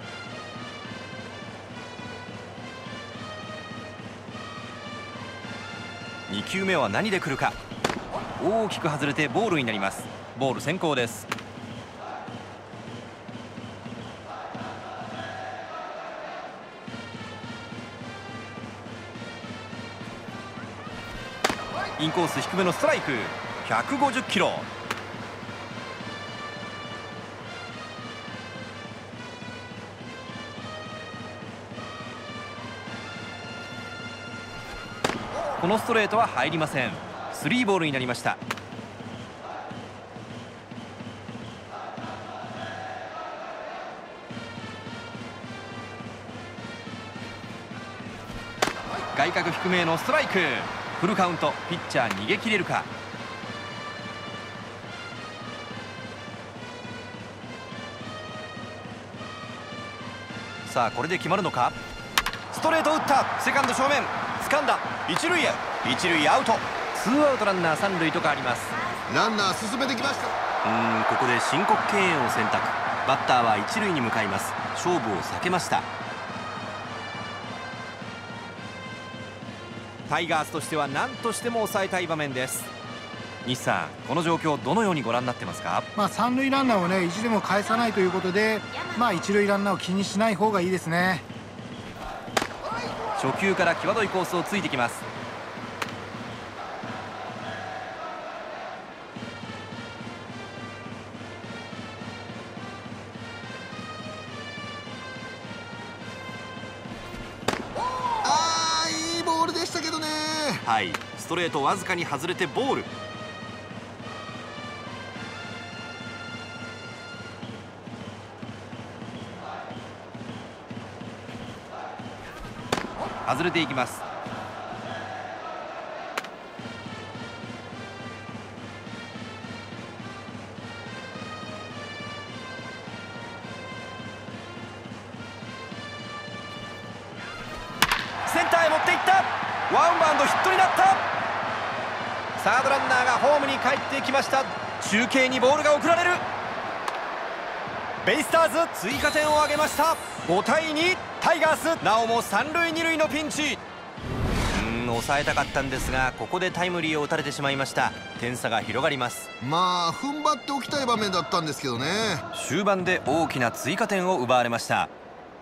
。2球目は何で来るか。大きく外れてボールになります。ボール先行です。インコース低めのストライク、150キロ。このストレートは入りません。スリーボールになりました。外角低めへのストライク。フルカウント。ピッチャー逃げ切れるか。さあこれで決まるのか。ストレート打った。セカンド正面。 掴んだ。一塁へ、一塁アウト。ツーアウトランナー三塁と変わります。 ランナー進めてきました。 ここで申告敬遠を選択。バッターは一塁に向かいます。勝負を避けました。タイガースとしては何としても抑えたい場面です。西さん、この状況どのようにご覧になってますか？ 三塁ランナーをね、意地でも返さないということで、一塁ランナーを気にしない方がいいですね。 初球から際どいコースをついてきます。 いいボールでしたけどね。 はい、ストレートわずかに外れてボール。外れていきます。センターへ持っていった。ワンバウンドヒットになった。サードランナーがホームに帰ってきました。中継にボールが送られる。ベイスターズ追加点を挙げました。5対2、タイガースなおも三塁二塁のピンチ。抑えたかったんですが、ここでタイムリーを打たれてしまいました。点差が広がります。 踏ん張っておきたい場面だったんですけどね。 終盤で大きな追加点を奪われました。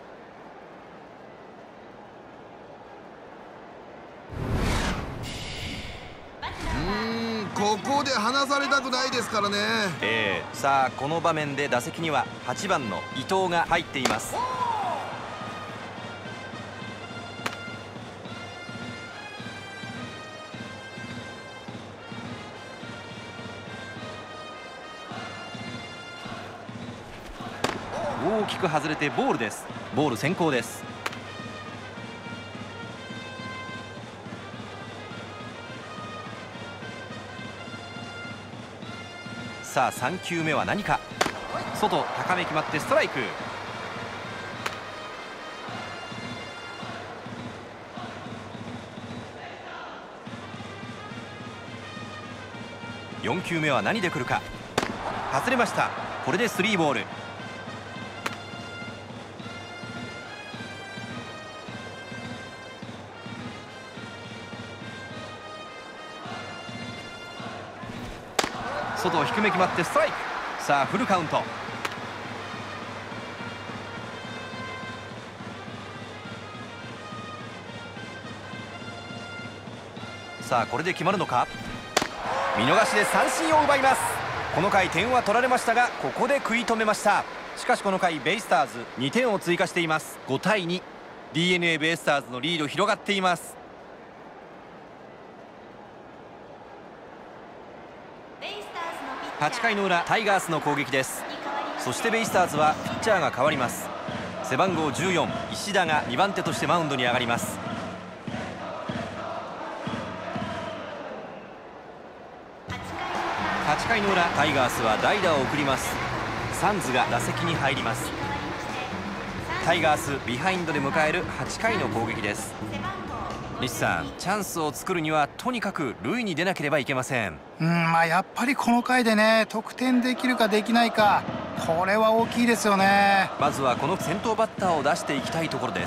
ここで離されたくないですからね。 さあこの場面で打席には8番の伊藤が入っています。大きく外れてボールです。ボール先行です。さあ3球目は何か。外高め決まってストライク。4球目は何で来るか。外れました。これでスリーボール。外低め決まってストライク。さあフルカウント。さあこれで決まるのか。見逃しで三振を奪います。この回点は取られましたが、ここで食い止めました。しかしこの回ベイスターズ2点を追加しています。5対2、 DNA ベイスターズのリード広がっています。8回の裏、タイガースの攻撃です。そしてベイスターズはピッチャーが変わります。背番号14石田が2番手としてマウンドに上がります。8回の裏、タイガースは代打を送ります。サンズが打席に入ります。タイガースビハインドで迎える8回の攻撃です。西さん、チャンスを作るにはとにかく塁に出なければいけません。 やっぱりこの回でね、得点できるかできないか、これは大きいですよね。 まずはこの先頭バッターを出していきたいところです。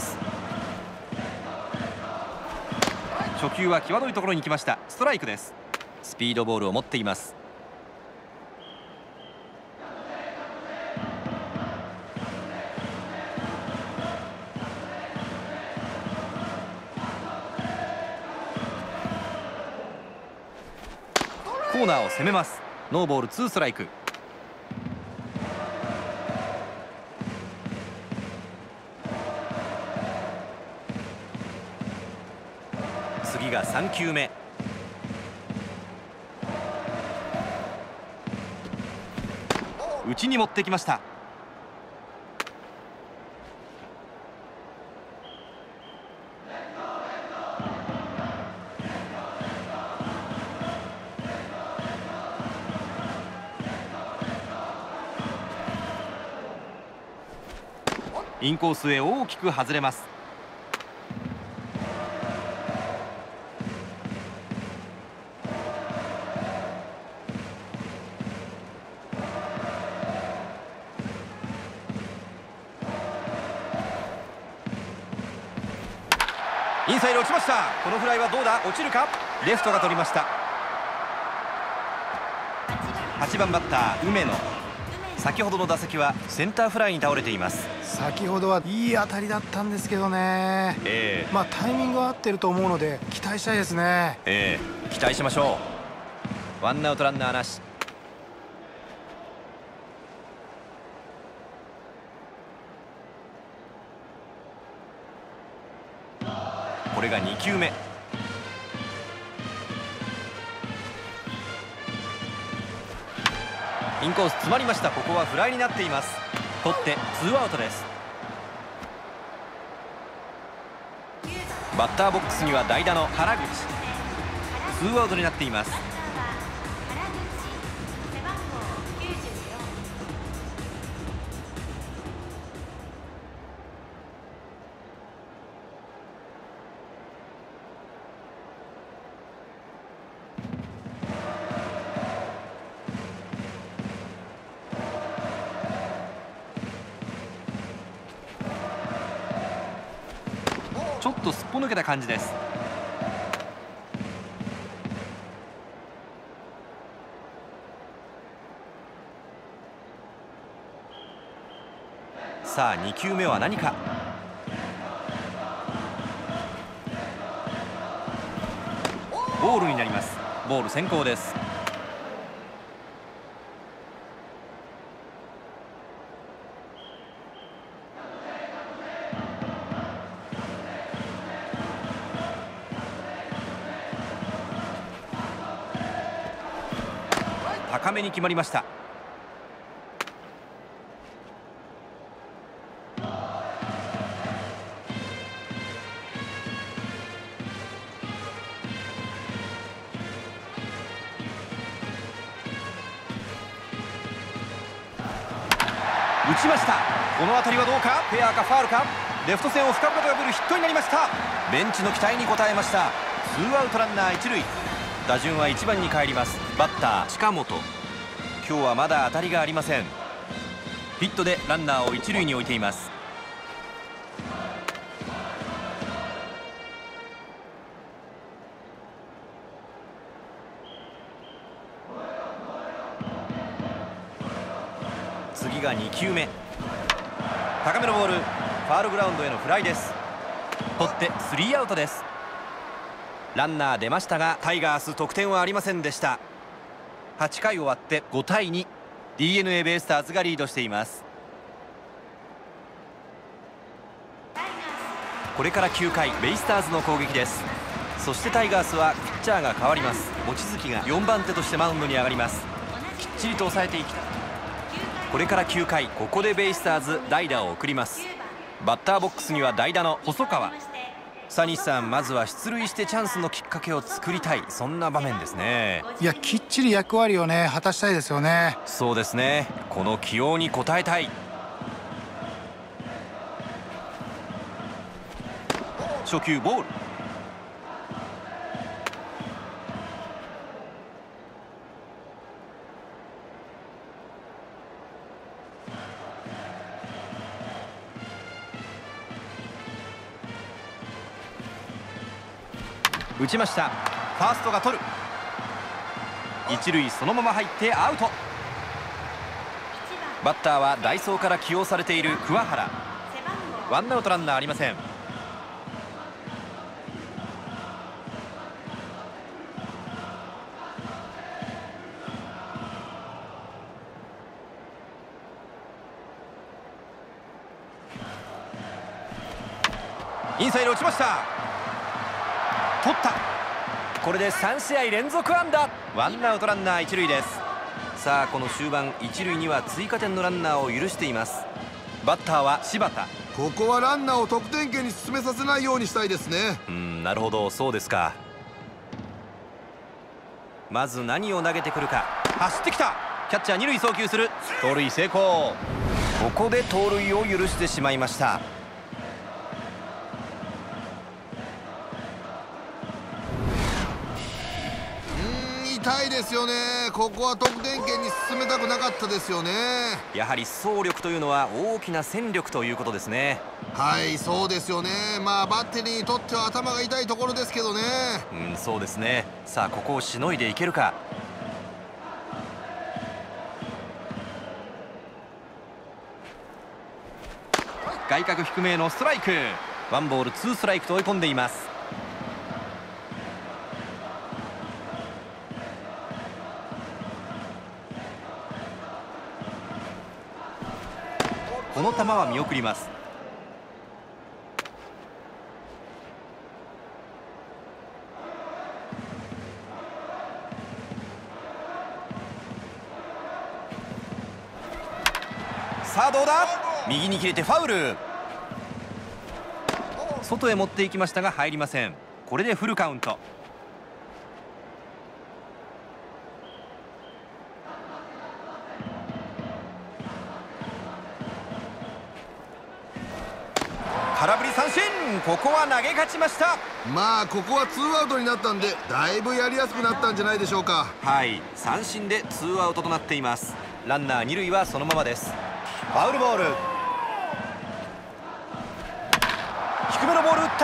初球は際どいところに来ました。ストライクです。スピードボールを持っています。コーナーを攻めます。ノーボールツーストライク。次が3球目。内に持ってきました。インコースへ大きく外れます。 インサイド落ちました。このフライはどうだ、落ちるか。レフトが取りました。8番バッター梅野、先ほどの打席はセンターフライに倒れています。 先ほどはいい当たりだったんですけどね。タイミングは合ってると思うので期待したいですね。 期待しましょう。ワンアウトランナーなし。これが2球目。インコース詰まりました。ここはフライになっています。取ってツーアウトです。バッターボックスには代打の原口。ツーアウトになっています。ちょっとすっぽ抜けた感じです。さあ2球目は何か。ボールになります。ボール先行です。高めに決まりました。打ちました。この当たりはどうか。フェアかファウルか。レフト線を深々と破るヒットになりました。ベンチの期待に応えました。ツーアウトランナー一塁。打順は1番に帰ります。バッター近本。今日はまだ当たりがありません。ヒットでランナーを一塁に置いています。次が2球目。高めのボール、ファウルグラウンドへのフライです。取ってスリーアウトです。ランナー出ましたがタイガース得点はありませんでした。8回終わって5対2、 DNA ベイスターズがリードしています。これから9回ベイスターズの攻撃です。そしてタイガースはピッチャーが変わります。望月が4番手としてマウンドに上がります。きっちりと抑えていきたい。これから9回、ここでベイスターズ代打を送ります。バッターボックスには代打の細川。サニーさん、まずは出塁してチャンスのきっかけを作りたい、そんな場面ですね。 いや、きっちり役割をね果たしたいですよね。 そうですね。この起用に応えたい。初球ボール。打ちました。ファーストが取る。一塁そのまま入ってアウト。バッターは代走から起用されている桑原。ワンアウトランナーありません。インサイド落ちました。取った。これで3試合連続安打。ワンアウトランナー一塁です。さあこの終盤、一塁には追加点のランナーを許しています。バッターは柴田。 ここはランナーを得点圏に進めさせないようにしたいですね。 なるほど、そうですか。まず何を投げてくるか。走ってきた。キャッチャー二塁送球する。盗塁成功。ここで盗塁を許してしまいました。 痛いですよね。ここは得点圏に進めたくなかったですよね。 やはり走力というのは大きな戦力ということですね。 はい、そうですよね。まあバッテリーにとっては頭が痛いところですけどね。 そうですね。さあここをしのいでいけるか。外角低めへのストライク。ワンボールツーストライクと追い込んでいます。この球は見送ります。さあどうだ。右に切れてファウル。外へ持っていきましたが入りません。これでフルカウント。空振り三振。ここは投げ勝ちました。 まあここはツーアウトになったんでだいぶやりやすくなったんじゃないでしょうか。 はい、三振でツーアウトとなっています。ランナー二塁はそのままです。ファウルボール。低めのボール打った。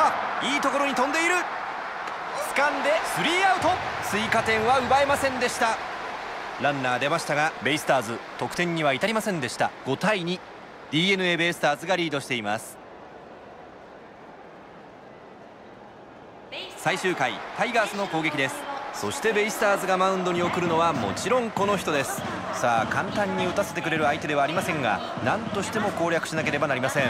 いいところに飛んでいる。掴んでスリーアウト。追加点は奪えませんでした。ランナー出ましたがベイスターズ得点には至りませんでした。5対2、 DNA ベイスターズがリードしています。最終回タイガースの攻撃です。そしてベイスターズがマウンドに送るのはもちろんこの人です。さあ簡単に打たせてくれる相手ではありませんが何としても攻略しなければなりません。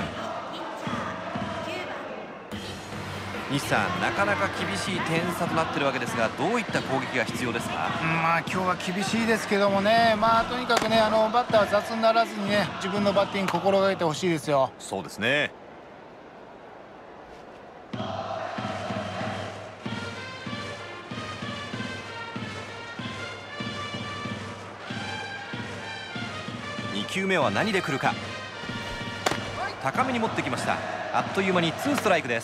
西さん、なかなか厳しい点差となっているわけですがどういった攻撃が必要ですか。 まあ今日は厳しいですけどもね、まあとにかくねバッターは雑にならずにね自分のバッティング心がけてほしいですよ。 そうですね。2球目は何で来るか。高めに持ってきました。あっという間にツーストライクです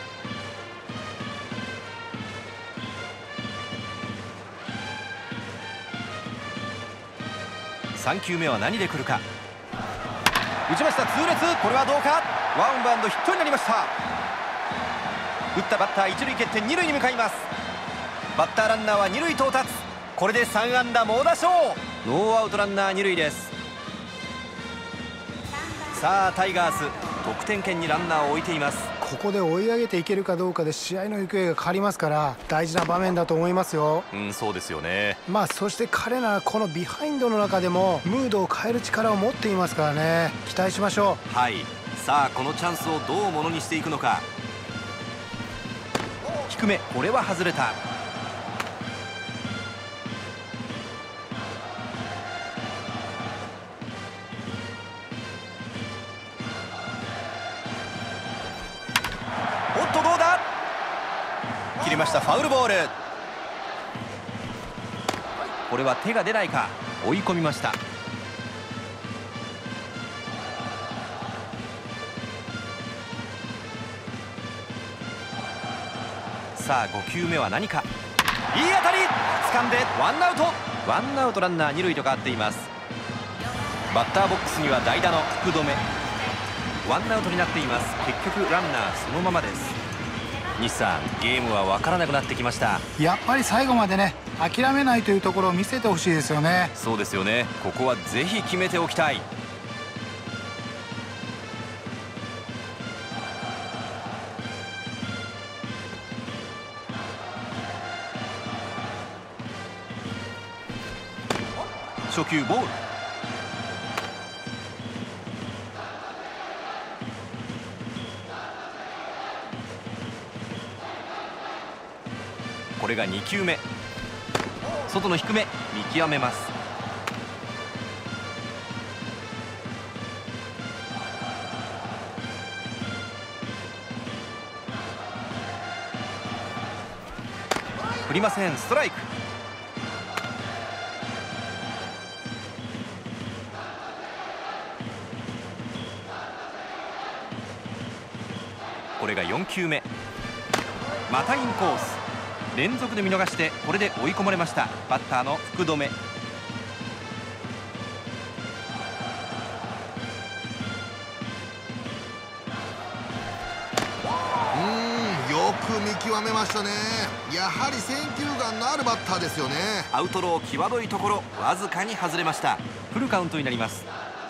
。3球目は何で来るか。打ちました。痛烈。これはどうか。ワンバウンドヒットになりました。打ったバッター一塁蹴って二塁に向かいます。バッターランナーは二塁到達。これで3安打猛打賞。ノーアウトランナー二塁です。さあタイガース得点圏にランナーを置いています。 ここで追い上げていけるかどうかで試合の行方が変わりますから大事な場面だと思いますよ。 そうですよね。 まあそして彼ならこのビハインドの中でもムードを変える力を持っていますからね、期待しましょう。 はい、さあこのチャンスをどうものにしていくのか。低め、これは外れた。おっとどうだ。切りました。ファウルボール。これは手が出ないか。追い込みました。さあ5球目は何か。いい当たり。掴んでワンアウト。ワンアウトランナー二塁と変わっています。バッターボックスには代打の福留。ワンアウトになっています。結局ランナーそのままです。西さん、ゲームは分からなくなってきました。 やっぱり最後までね諦めないというところを見せてほしいですよね。 そうですよね。ここはぜひ決めておきたい。初球ボール。これが2球目。外の低め、見極めます。振りません。ストライク。これが4球目。またインコース。 連続で見逃してこれで追い込まれました。バッターの福留。 よく見極めましたね。やはり選球眼のあるバッターですよね。 アウトロー際どいところ、わずかに外れました。フルカウントになります。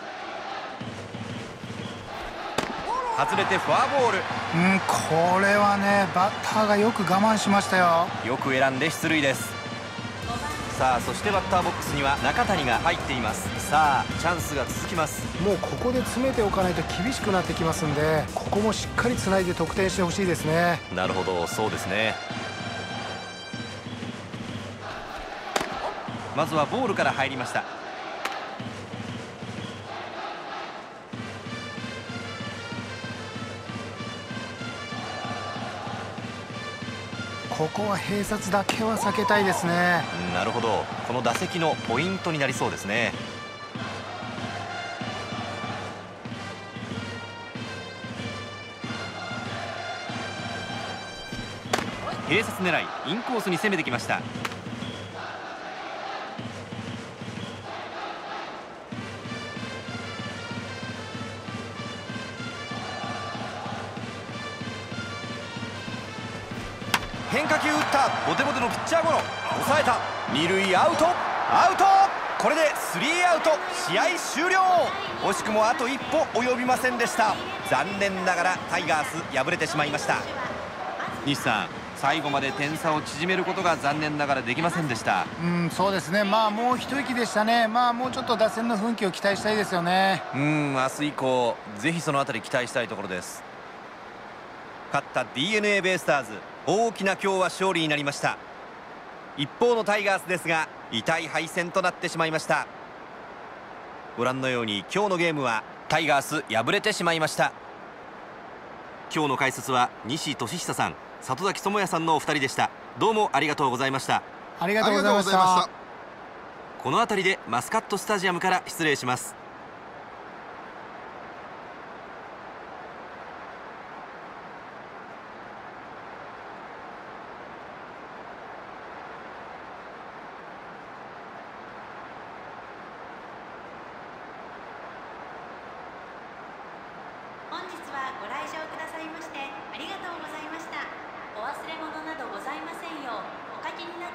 外れてフォアボール。 これはね、バッターがよく我慢しましたよ。 よく選んで出塁です。さあ、そしてバッターボックスには中谷が入っています。さあ、チャンスが続きます。 もうここで詰めておかないと厳しくなってきますんで、ここもしっかりつないで得点してほしいですね。 なるほど、そうですね。まずはボールから入りました。 ここは併殺だけは避けたいですね。 なるほど、この打席のポイントになりそうですね。併殺狙い、インコースに攻めてきました。変化球打った。ボテボテのピッチャーゴロ、抑えた。二塁アウト、アウト。これでスリーアウト、試合終了。惜しくもあと一歩及びませんでした。残念ながらタイガース敗れてしまいました。西さん、最後まで点差を縮めることが残念ながらできませんでした。 そうですね。もう一息でしたね。もうちょっと打線の奮起を期待したいですよね。 明日以降ぜひそのあたり期待したいところです。勝った DNA ベイスターズ、大きな今日は勝利になりました。一方のタイガースですが、痛い敗戦となってしまいました。ご覧のように今日のゲームはタイガース敗れてしまいました。今日の解説は西俊久さん、里崎智也さんのお二人でした。どうもありがとうございました。 ありがとうございました。 この辺りでマスカットスタジアムから失礼します。 本日はご来場くださいましてありがとうございました。お忘れ物などございませんようお書きにな